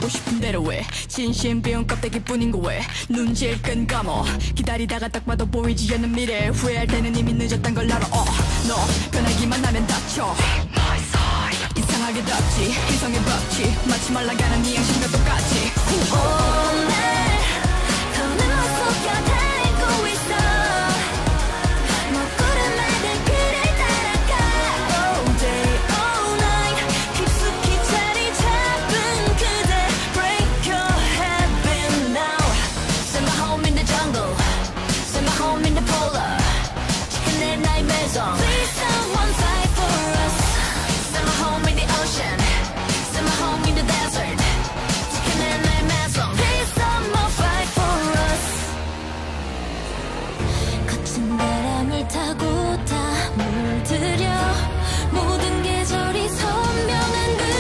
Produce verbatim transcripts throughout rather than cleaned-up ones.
하고 싶은 대로 해 진심 비운 껍데기뿐인 거왜 눈질 끈 감어 기다리다가 딱 봐도 보이지 않는 미래 후회할 때는 이미 늦었단 걸 알아 어, 너 변하기만 하면 다쳐 이상하게 덥지 이성의 법칙 마치 말라가는 네 양심과 똑같이 오늘 더는 못 속여 달고 있어 먹구름 맑은 길을 따라가 All day all night 깊숙이 자리 잡은 그대 Break your habit now Send my home in the jungle Send my home in the polar 지켜내 나의 Maison Please someone fight for us Send my home in the ocean Send my home in the desert 지켜내 나의 Maison Please someone fight for us 거친 바람을 타고 다 물들여 모든 계절이 선명한 그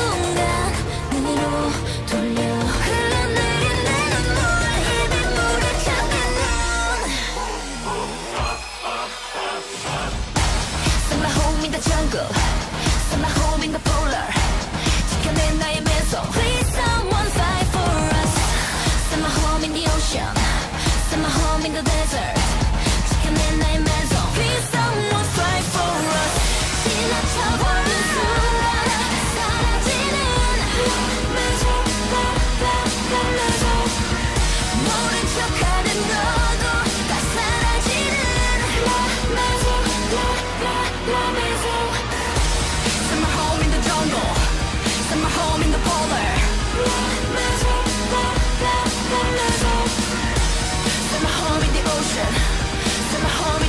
순간으로 돌려 흘러내린 내 눈물 입이 물에 잠긴 눈 Send my home in the jungle Send my home in the polar 지켜내 나의 Maison Please someone fight for us Send my home in the ocean Send my home in the desert 지켜내 나의 Maison Please someone fight for us 지나쳐버린 순간 사라지는 Maison Maison 모른 척하는 너도 다 사라지는 Maison Maison Send my home in the jungle Send my home in the polar Maison Maison Send my home in the ocean Send my home